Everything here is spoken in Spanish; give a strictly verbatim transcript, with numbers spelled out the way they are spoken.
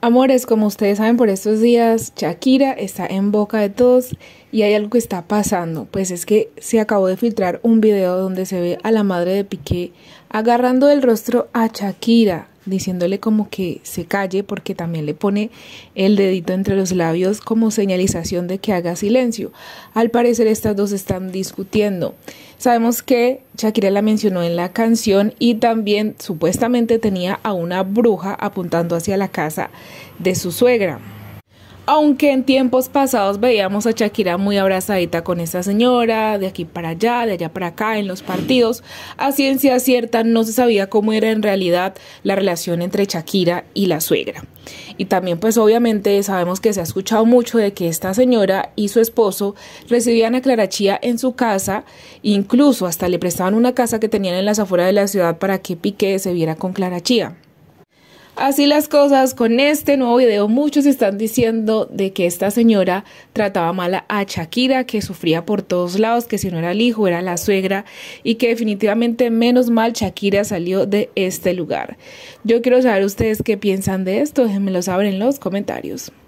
Amores, como ustedes saben, por estos días Shakira está en boca de todos y hay algo que está pasando. Pues es que se acabó de filtrar un video donde se ve a la madre de Piqué agarrando el rostro a Shakira, diciéndole como que se calle, porque también le pone el dedito entre los labios como señalización de que haga silencio. Al parecer estas dos están discutiendo. Sabemos que Shakira la mencionó en la canción y también supuestamente tenía a una bruja apuntando hacia la casa de su suegra. Aunque en tiempos pasados veíamos a Shakira muy abrazadita con esta señora, de aquí para allá, de allá para acá, en los partidos, a ciencia cierta no se sabía cómo era en realidad la relación entre Shakira y la suegra. Y también pues obviamente sabemos que se ha escuchado mucho de que esta señora y su esposo recibían a Clara Chía en su casa, incluso hasta le prestaban una casa que tenían en las afueras de la ciudad para que Piqué se viera con Clara Chía. Así las cosas, con este nuevo video muchos están diciendo de que esta señora trataba mal a Shakira, que sufría por todos lados, que si no era el hijo era la suegra y que definitivamente menos mal Shakira salió de este lugar. Yo quiero saber ustedes qué piensan de esto, déjenmelo saber en los comentarios.